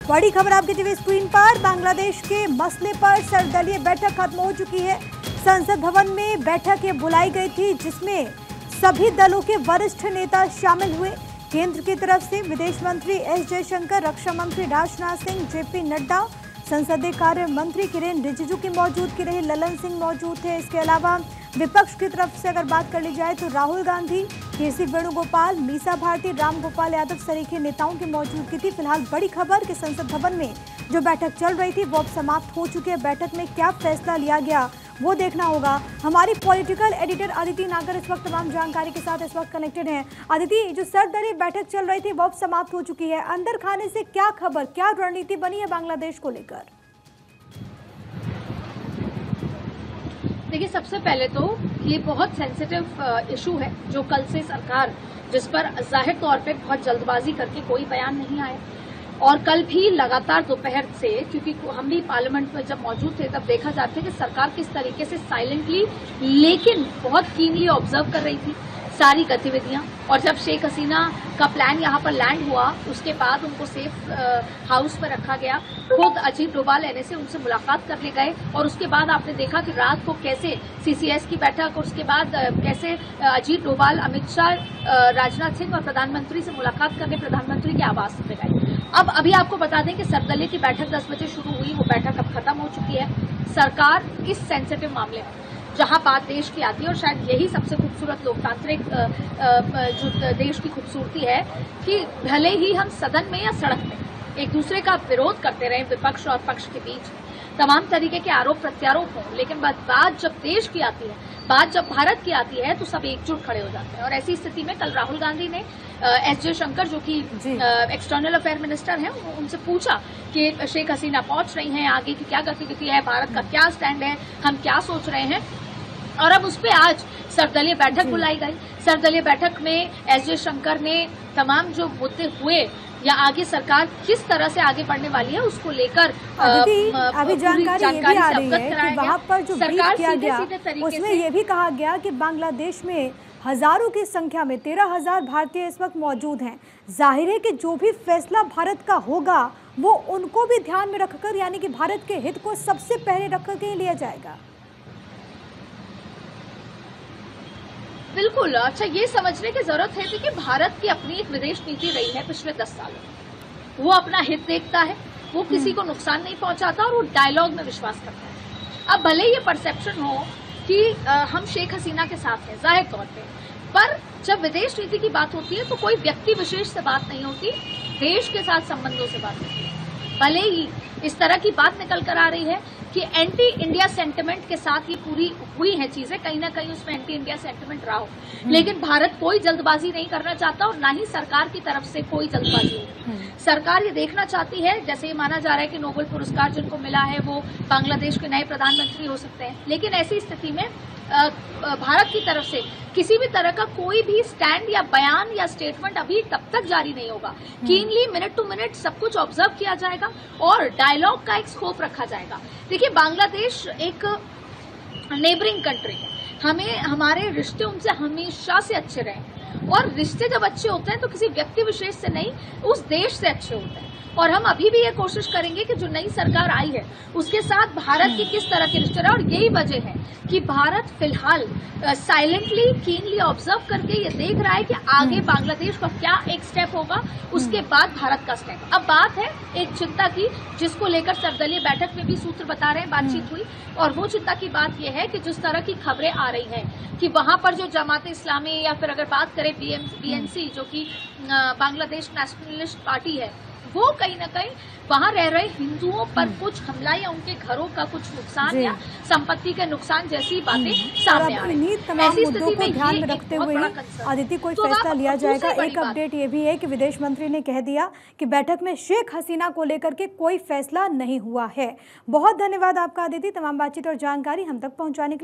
बड़ी खबर आपकी टीवी स्क्रीन पर। बांग्लादेश के मसले पर सर्वदलीय बैठक खत्म हो चुकी है। संसद भवन में बैठक बुलाई गई थी जिसमें सभी दलों के वरिष्ठ नेता शामिल हुए। केंद्र की तरफ से विदेश मंत्री एस जयशंकर, रक्षा मंत्री राजनाथ सिंह, जेपी नड्डा, संसदीय कार्य मंत्री किरेन रिजिजू की मौजूदगी रही, ललन सिंह मौजूद थे। इसके अलावा विपक्ष की तरफ से अगर बात कर ली जाए तो राहुल गांधी, केसी वेणुगोपाल, मीसा भारती, राम गोपाल यादव सरीखे नेताओं की मौजूदगी थी। फिलहाल बड़ी खबर कि संसद भवन में जो बैठक चल रही थी वो अब समाप्त हो चुकी है। बैठक में क्या फैसला लिया गया वो देखना होगा। हमारी पॉलिटिकल एडिटर अदिति नागर इस वक्त तमाम जानकारी के साथ इस वक्त कनेक्टेड हैं। अदिति, जो सर्वदलीय बैठक चल रही थी वो अब समाप्त हो चुकी है। अंदर खाने से क्या खबर, क्या रणनीति बनी है बांग्लादेश को लेकर? देखिए, सबसे पहले तो ये बहुत सेंसिटिव इशू है जो कल से सरकार, जिस पर जाहिर तौर पे बहुत जल्दबाजी करके कोई बयान नहीं आया और कल भी लगातार दोपहर से, क्योंकि हम भी पार्लियामेंट में जब मौजूद थे तब देखा जाता है कि सरकार किस तरीके से साइलेंटली लेकिन बहुत कीनली ऑब्जर्व कर रही थी सारी गतिविधियां। और जब शेख हसीना का प्लान यहाँ पर लैंड हुआ उसके बाद उनको सेफ हाउस पर रखा गया। खुद अजीत डोभाल एनएसए उनसे मुलाकात करने गए और उसके बाद आपने देखा कि रात को कैसे सीसीएस की बैठक और उसके बाद कैसे अजीत डोभाल, अमित शाह, राजनाथ सिंह और प्रधानमंत्री से मुलाकात करने प्रधानमंत्री के आवास पर गए। अब अभी आपको बता दें कि सर्वदलीय की बैठक 10 बजे शुरू हुई, वो बैठक अब खत्म हो चुकी है। सरकार इस सेंसिटिव मामले में जहां बात देश की आती है, और शायद यही सबसे खूबसूरत लोकतांत्रिक जो देश की खूबसूरती है कि भले ही हम सदन में या सड़क में एक दूसरे का विरोध करते रहे, विपक्ष और पक्ष के बीच तमाम तरीके के आरोप प्रत्यारोप हों, लेकिन बात जब देश की आती है, बात जब भारत की आती है तो सब एकजुट खड़े हो जाते हैं। और ऐसी स्थिति में कल राहुल गांधी ने एस जयशंकर, जो कि एक्सटर्नल अफेयर मिनिस्टर हैं, उनसे पूछा कि शेख हसीना पहुंच रही हैं, आगे की क्या गतिविधि है, भारत का क्या स्टैंड है, हम क्या सोच रहे हैं। और अब उस पर आज सर्वदलीय बैठक बुलाई गई। सर्वदलीय बैठक में एस जयशंकर ने तमाम जो मुद्दे हुए या आगे सरकार किस तरह से आगे बढ़ने वाली है उसको लेकर अभी जानकारी ये भी आ रही है कि वहाँ पर जो ब्रीफ किया गया उसमें ये भी कहा गया कि बांग्लादेश में हजारों की संख्या में 13,000 भारतीय इस वक्त मौजूद हैं। जाहिर है कि जो भी फैसला भारत का होगा वो उनको भी ध्यान में रखकर, यानी कि भारत के हित को सबसे पहले रखकर के लिया जाएगा। बिल्कुल। अच्छा, ये समझने की जरूरत है कि भारत की अपनी एक विदेश नीति रही है पिछले 10 सालों में। वो अपना हित देखता है, वो किसी को नुकसान नहीं पहुंचाता और वो डायलॉग में विश्वास करता है। अब भले ये परसेप्शन हो कि हम शेख हसीना के साथ हैं जाहिर तौर पर जब विदेश नीति की बात होती है तो कोई व्यक्ति विशेष से बात नहीं होती, देश के साथ संबंधों से बात होती है। भले ही इस तरह की बात निकल कर आ रही है कि एंटी इंडिया सेंटिमेंट के साथ ये पूरी हुई है चीजें, कहीं ना कहीं उसमें एंटी इंडिया सेंटिमेंट रहा हो, लेकिन भारत कोई जल्दबाजी नहीं करना चाहता और ना ही सरकार की तरफ से कोई जल्दबाजी होगी। सरकार ये देखना चाहती है, जैसे ये माना जा रहा है कि नोबेल पुरस्कार जिनको मिला है वो बांग्लादेश के नए प्रधानमंत्री हो सकते हैं, लेकिन ऐसी स्थिति में भारत की तरफ से किसी भी तरह का कोई भी स्टैंड या बयान या स्टेटमेंट अभी तब तक जारी नहीं होगा। कीनली मिनट टू मिनट सब कुछ ऑब्जर्व किया जाएगा और डायलॉग का एक स्कोप रखा जाएगा। देखिए, बांग्लादेश एक नेबरिंग कंट्री है, हमें हमारे रिश्ते उनसे हमेशा से अच्छे रहे और रिश्ते जब अच्छे होते हैं तो किसी व्यक्ति विशेष से नहीं, उस देश से अच्छे होते हैं। और हम अभी भी ये कोशिश करेंगे कि जो नई सरकार आई है उसके साथ भारत की किस तरह के रिश्ते रहे, और यही वजह है कि भारत फिलहाल साइलेंटली कीनली ऑब्जर्व करके ये देख रहा है कि आगे बांग्लादेश का क्या एक स्टेप होगा, उसके बाद भारत का स्टेप। अब बात है एक चिंता की जिसको लेकर सर्वदलीय बैठक में भी सूत्र बता रहे हैं, बातचीत हुई, और वो चिंता की बात यह है कि जिस तरह की खबरें आ रही हैं कि वहां पर जो जमात इस्लामी या फिर अगर बात करें बीएनसी जो कि बांग्लादेश नेशनलिस्ट पार्टी है, वो कहीं ना कहीं वहां रह रहे हिंदुओं पर कुछ हमला या उनके घरों का कुछ नुकसान या संपत्ति के नुकसान जैसी बातें सामने आ रही हैं। तमाम मुद्दों को ध्यान में रखते हुए अदिति कोई फैसला लिया जाएगा। एक अपडेट ये भी है कि विदेश मंत्री ने कह दिया कि बैठक में शेख हसीना को लेकर के कोई फैसला नहीं हुआ है। बहुत धन्यवाद आपका अदिति, तमाम बातचीत और जानकारी हम तक पहुंचाने के लिए।